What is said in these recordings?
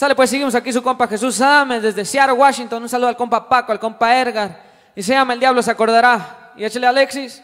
Sale pues, seguimos aquí su compa Jesús Ames desde Seattle, Washington. Un saludo al compa Paco, al compa Edgar. Y se llama El Diablo se acordará. Y échale Alexis.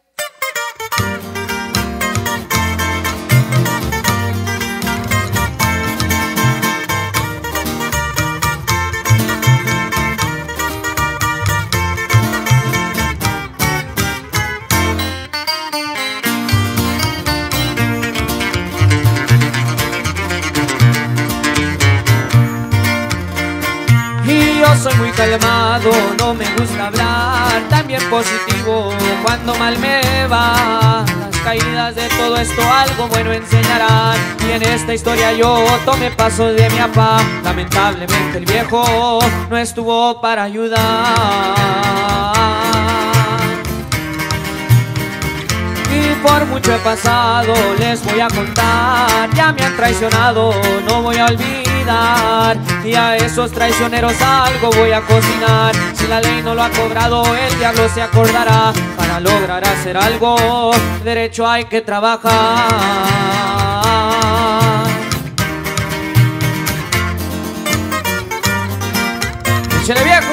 Yo soy muy calmado, no me gusta hablar, también positivo cuando mal me va. Las caídas de todo esto algo bueno enseñarán, y en esta historia yo tomé pasos de mi papá. Lamentablemente el viejo no estuvo para ayudar, y por mucho he pasado, les voy a contar. Ya me han traicionado, no voy a olvidar, y a esos traicioneros algo voy a cocinar. Si la ley no lo ha cobrado, el diablo se acordará. Para lograr hacer algo, derecho hay que trabajar. ¡Échale, viejo!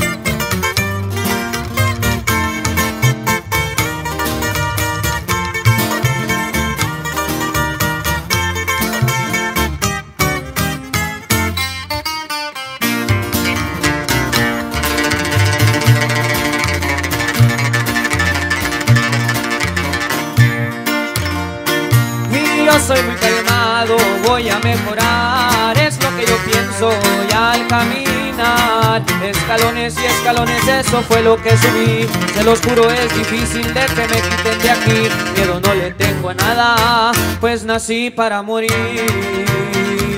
Yo soy muy calmado, voy a mejorar, es lo que yo pienso, y al caminar escalones y escalones, eso fue lo que subí. Se los juro, es difícil de que me quiten de aquí. Miedo no le tengo a nada, pues nací para morir.